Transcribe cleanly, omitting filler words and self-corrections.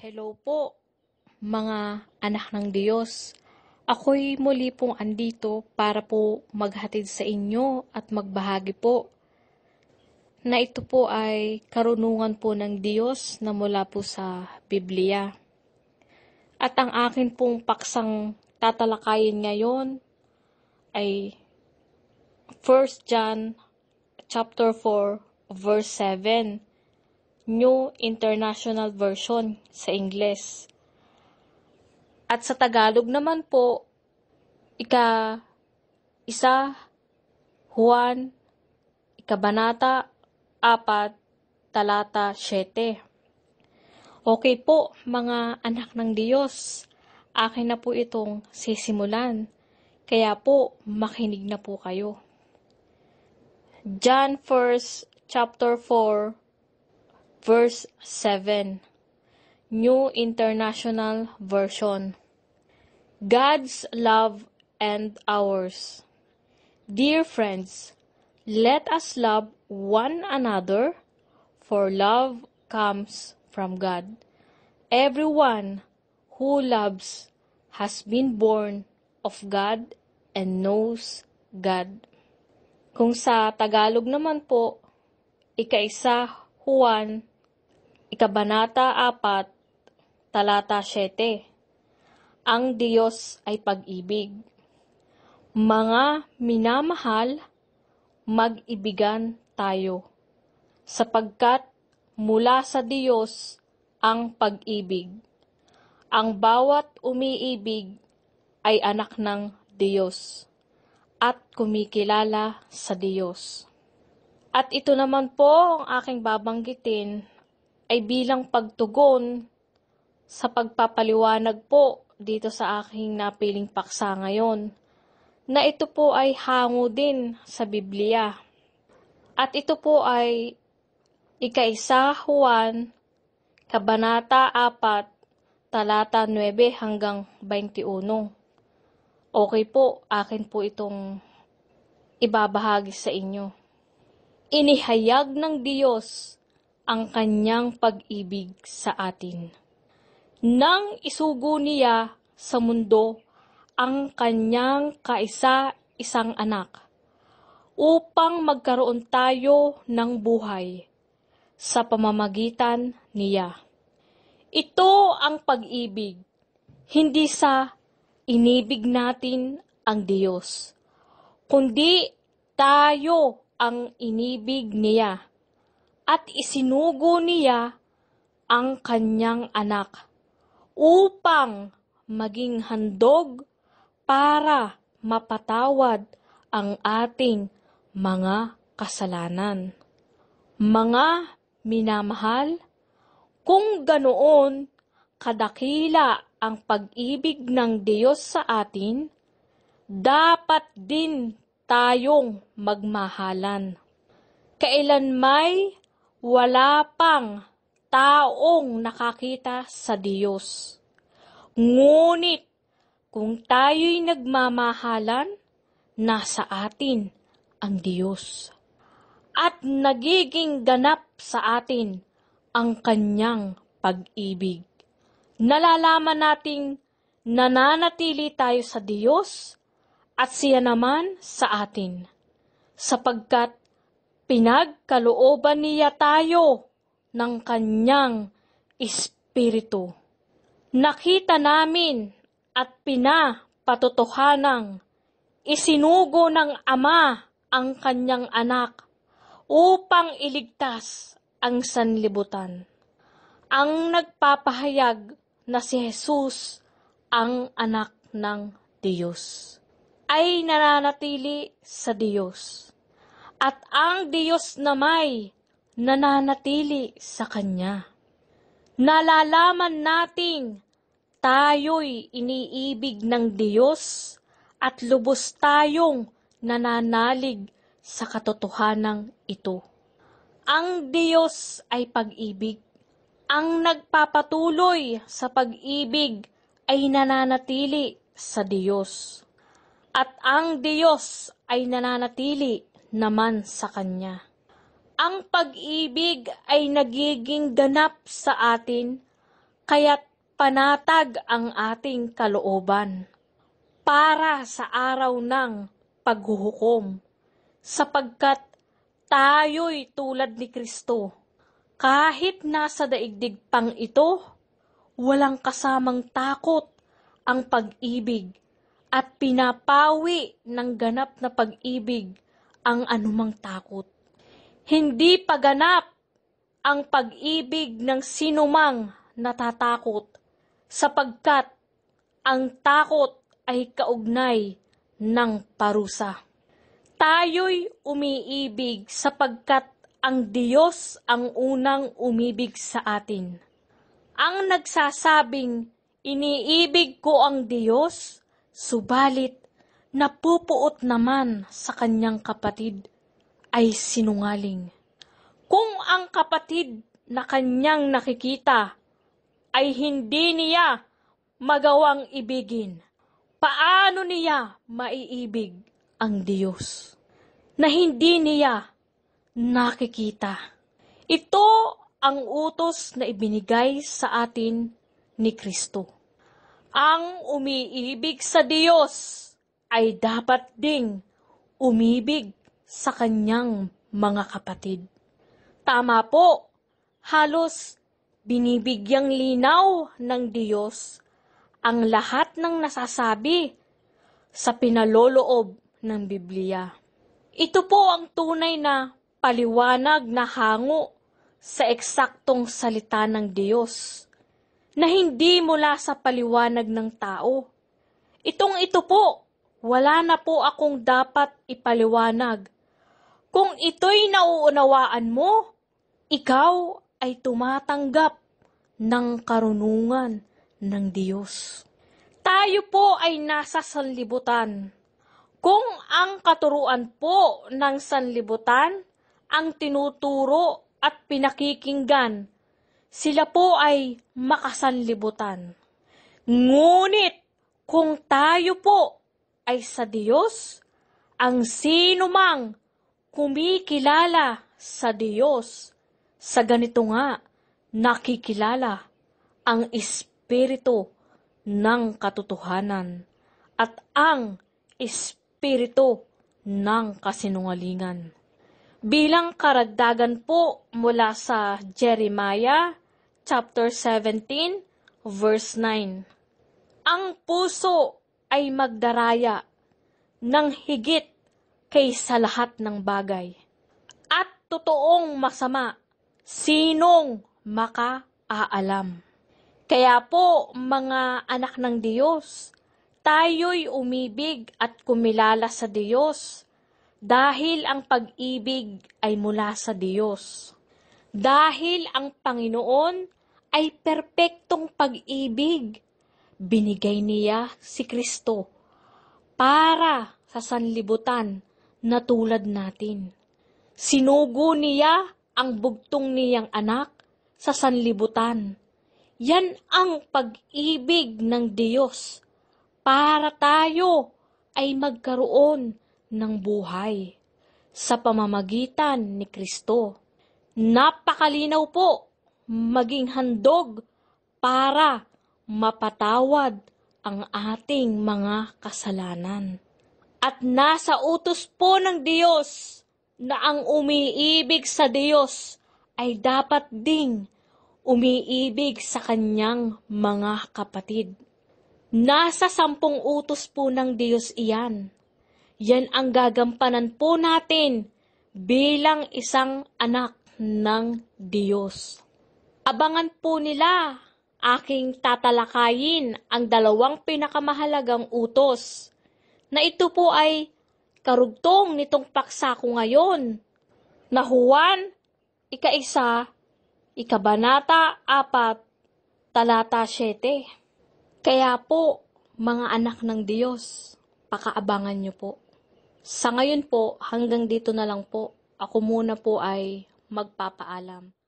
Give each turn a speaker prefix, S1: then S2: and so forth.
S1: Hello po, mga anak ng Diyos. Ako'y muli pong andito para po maghatid sa inyo at magbahagi po na ito po ay karunungan po ng Diyos na mula po sa Biblia. At ang akin pong paksang tatalakayin ngayon ay 1 John chapter 4 verse 7, New International Version sa Ingles. At sa Tagalog naman po, ika-1 Juan, Kabanata 4, talata 7. Okay po, mga anak ng Diyos, akin na po itong sisimulan. Kaya po, makinig na po kayo. John 1, chapter 4, verse 7, New International Version. God's love and ours. Dear friends, let us love one another, for love comes from God. Everyone who loves has been born of God and knows God. Kung sa Tagalog naman po, ika-1 Juan, Kabanata 4, talata 7. Ang Diyos ay pag-ibig. Mga minamahal, mag-ibigan tayo, sapagkat mula sa Diyos ang pag-ibig. Ang bawat umiibig ay anak ng Diyos at kumikilala sa Diyos. At ito naman po ang aking babanggitin ay bilang pagtugon sa pagpapaliwanag po dito sa aking napiling paksa ngayon, na ito po ay hango din sa Biblia. At ito po ay ika-1 Juan, Kabanata 4, talata 9 hanggang 21. Okay po, akin po itong ibabahagi sa inyo. Inihayag ng Diyos ang kanyang pag-ibig sa atin. Nang isugo niya sa mundo ang kanyang kaisa-isang anak, upang magkaroon tayo ng buhay sa pamamagitan niya. Ito ang pag-ibig, hindi sa inibig natin ang Diyos, kundi tayo ang inibig niya at isinugo niya ang kanyang anak upang maging handog para mapatawad ang ating mga kasalanan. Mga minamahal, kung ganoon kadakila ang pag-ibig ng Diyos sa atin, dapat din tayong magmahalan. Kailanmay wala pang taong nakakita sa Diyos. Ngunit, kung tayo'y nagmamahalan, nasa atin ang Diyos. At nagiging ganap sa atin ang kanyang pag-ibig. Nalalaman nating nananatili tayo sa Diyos at siya naman sa atin, sapagkat pinagkalooban niya tayo ng kanyang Espiritu. Nakita namin at pinapatotohanang isinugo ng Ama ang kanyang anak upang iligtas ang sanlibutan. Ang nagpapahayag na si Jesus ang anak ng Diyos ay nananatili sa Diyos, at ang Diyos na may nananatili sa Kanya. Nalalaman nating tayo'y iniibig ng Diyos at lubos tayong nananalig sa katotohanang ito. Ang Diyos ay pag-ibig. Ang nagpapatuloy sa pag-ibig ay nananatili sa Diyos, at ang Diyos ay nananatili naman sa Kanya. Ang pag-ibig ay nagiging ganap sa atin kaya't panatag ang ating kalooban para sa araw ng paghuhukom, sapagkat tayo'y tulad ni Kristo. Kahit nasa daigdig pang ito, walang kasamang takot ang pag-ibig at pinapawi ng ganap na pag-ibig ang anumang takot. Hindi paganap ang pag-ibig ng sinumang natatakot, sapagkat ang takot ay kaugnay ng parusa. Tayo'y umiibig sapagkat ang Diyos ang unang umibig sa atin. Ang nagsasabing, iniibig ko ang Diyos, subalit napupuot naman sa kanyang kapatid, ay sinungaling. Kung ang kapatid na kanyang nakikita ay hindi niya magawang ibigin, paano niya maiibig ang Diyos na hindi niya nakikita? Ito ang utos na ibinigay sa atin ni Kristo. Ang umiibig sa Diyos ay dapat ding umibig sa kanyang mga kapatid. Tama po, halos binibigyang linaw ng Diyos ang lahat ng nasasabi sa pinaloloob ng Biblia. Ito po ang tunay na paliwanag na hango sa eksaktong salita ng Diyos, na hindi mula sa paliwanag ng tao. Ito po, wala na po akong dapat ipaliwanag. Kung ito'y nauunawaan mo, ikaw ay tumatanggap ng karunungan ng Diyos. Tayo po ay nasa sanlibutan. Kung ang katuruan po ng sanlibutan ang tinuturo at pinakikinggan, sila po ay makasanlibutan. Ngunit kung tayo po ay sa Diyos, ang sino mang kumikilala sa Diyos, sa ganito nga nakikilala ang Espiritu ng katotohanan at ang Espiritu ng kasinungalingan. Bilang karagdagan po mula sa Jeremiah chapter 17 verse 9. Ang puso ay magdaraya ng higit kaysa lahat ng bagay. At totoong masama, sinong makaalam? Kaya po, mga anak ng Diyos, tayo'y umibig at kumilala sa Diyos dahil ang pag-ibig ay mula sa Diyos. Dahil ang Panginoon ay perpektong pag-ibig, binigay niya si Kristo para sa sanlibutan na tulad natin. Sinugo niya ang bugtong niyang anak sa sanlibutan. Yan ang pag-ibig ng Diyos para tayo ay magkaroon ng buhay sa pamamagitan ni Kristo. Napakalinaw po maging handog para mapatawad ang ating mga kasalanan. At nasa utos po ng Diyos na ang umiibig sa Diyos ay dapat ding umiibig sa kanyang mga kapatid. Nasa 10 utos po ng Diyos iyan. Yan ang gagampanan po natin bilang isang anak ng Diyos. Abangan po nila aking tatalakayin ang 2 pinakamahalagang utos na ito po ay karugtong nitong paksa ko ngayon na Juan, 1, Ikabanata 4, talata 7. Kaya po, mga anak ng Diyos, pakaabangan nyo po. Sa ngayon po, hanggang dito na lang po. Ako muna po ay magpapaalam.